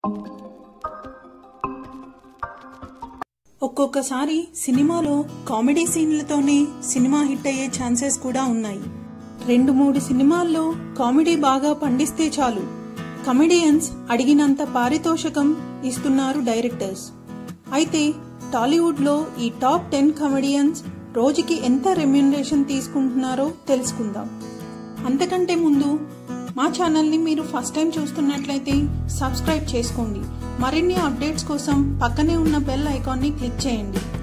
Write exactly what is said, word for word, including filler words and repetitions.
ఒక్కొక్కసారి సినిమాలో కామెడీ సీన్లతోనే సినిమా హిట్ అయ్యే ఛాన్సెస్ కూడా ఉన్నాయి. రెండు మూడు సినిమాల్లో కామెడీ బాగా పండిస్తే చాలు, కమెడియన్స్ అడిగినంత పారితోషికం ఇస్తున్నారు డైరెక్టర్స్. అయితే టాలీవుడ్ లో ఈ టాప్ టెన్ కమెడియన్స్ రోజుకి ఎంత రెమ్యూనరేషన్ తీసుకుంటున్నారో తెలుసుకుందాం. అంతకంటే ముందు మా ఛానల్ని మీరు ఫస్ట్ టైం చూస్తున్నట్లయితే సబ్స్క్రైబ్ చేసుకోండి. మరిన్ని అప్డేట్స్ కోసం పక్కనే ఉన్న బెల్ ఐకాన్ని క్లిక్ చేయండి.